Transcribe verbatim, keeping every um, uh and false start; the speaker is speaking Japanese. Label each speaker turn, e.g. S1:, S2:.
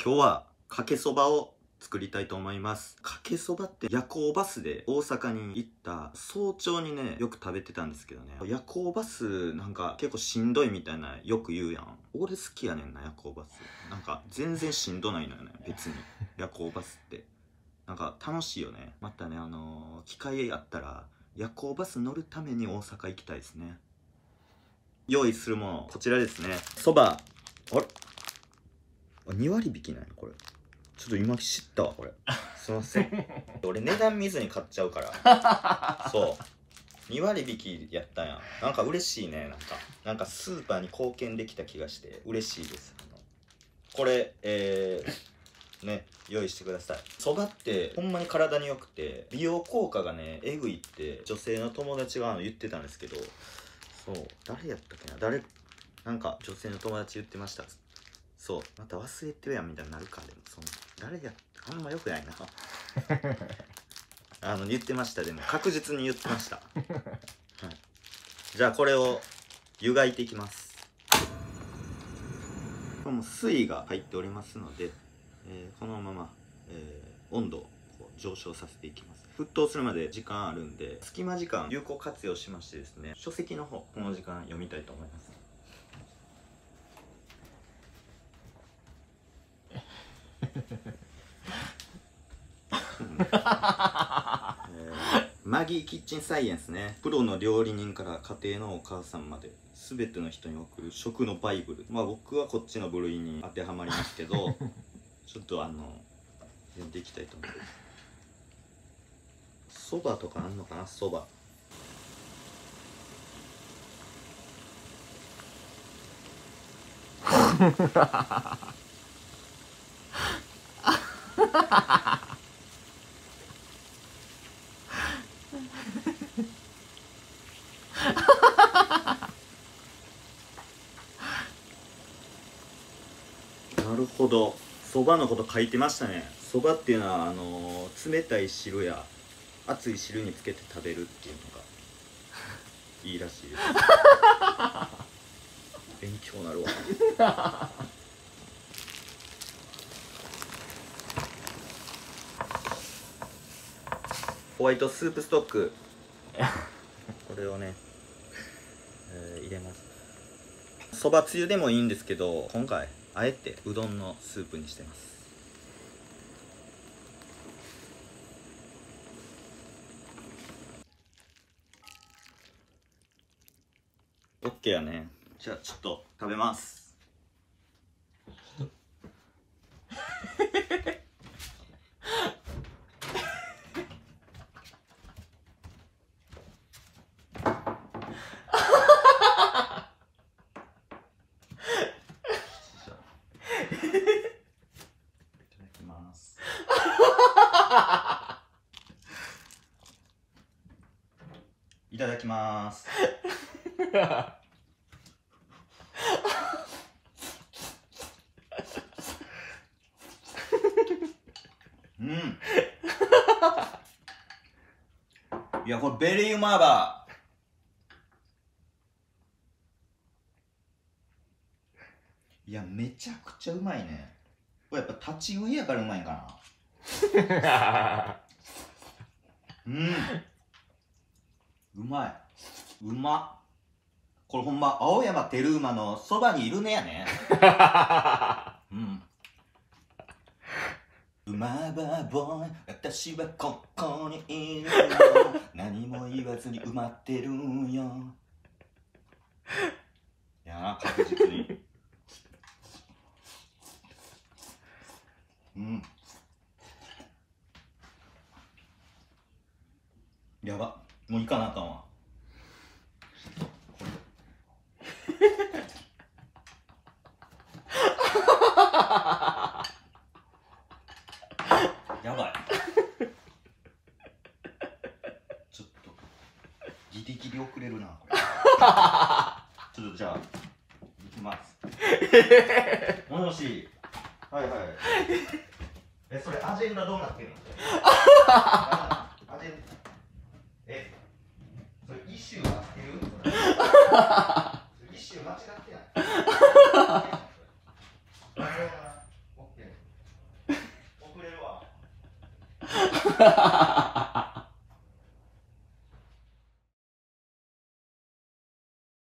S1: 今日はかけそばを作りたいと思います。かけそばって夜行バスで大阪に行った早朝にね、よく食べてたんですけどね、夜行バスなんか結構しんどいみたいなよく言うやん。俺好きやねんな、夜行バス。なんか全然しんどないのよね、別に。夜行バスってなんか楽しいよね。またね、あのー、機会あったら夜行バス乗るために大阪行きたいですね。用意するものこちらですね。そば、あれに割引きなんやこれ。ちょっと今知ったわこれ。すいません。俺値段見ずに買っちゃうからそうに割引きやったんや。なんか嬉しいね。なんかなんかスーパーに貢献できた気がして嬉しいです。あのこれえー、ね用意してください。そばってほんまに体に良くて美容効果がねえぐいって女性の友達があの言ってたんですけど、そう誰やったっけな、誰なんか女性の友達言ってました。そうまた忘れてるやんみたいになるか。でもその誰やあんまよくないなあの言ってました。でも確実に言ってました、はい、じゃあこれを湯がいていきます。これも水が入っておりますので、えー、このまま、えー、温度をこう上昇させていきます。沸騰するまで時間あるんで隙間時間有効活用しましてですね、書籍の方この時間読みたいと思います。えー、マギーキッチンサイエンスね。プロの料理人から家庭のお母さんまで全ての人に送る食のバイブル。まあ僕はこっちの部類に当てはまりますけどちょっとあの読んでいきたいと思います。そばとかあんのかな。そばなるほど、そばのこと書いてましたね。そばっていうのはあのー、冷たい汁や熱い汁につけて食べるっていうのがいいらしいです勉強なるわホワイトスープストックこれをね、えー、入れます。そばつゆでもいいんですけど今回あえてうどんのスープにしてます。オッケーやね。じゃあちょっと食べますいただきます。うん。いやこれベリーうまいわ。いやめちゃくちゃうまいね。これやっぱ立ち食いやからうまいんかな。うんうまい、うまっ。これほんま青山テルーマのそばにいるねやねうんうまばボーイ私はここにいるよ何も言わずに埋まってるよ。いや確実にうんやばもういかなあかんわやばいちょっとギリギリ遅れるなこれちょっとじゃあいきますもしもし。はいはいえそれアジェンダどうなってるのアジェンダえそれイシュー合ってるそれイシュー間違ってないオッケー